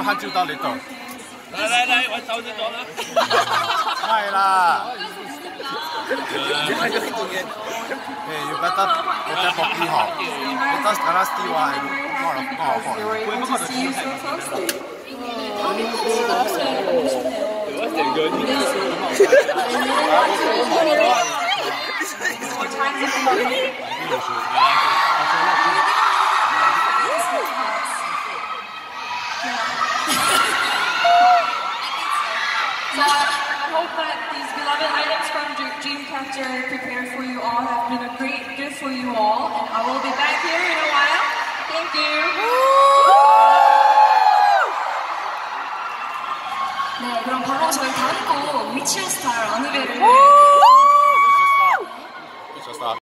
看照到你度。 嚟，我走咗啦。 係啦。You better copy 學。你得簡單啲話係幫我學。 So I hope that these beloved items from DreamCatcher prepared for you all have been a great gift for you all, and I will be back here in a while. Thank you. 네, 그럼 바로 저희 다음 곡 위치의 스타일 어느게를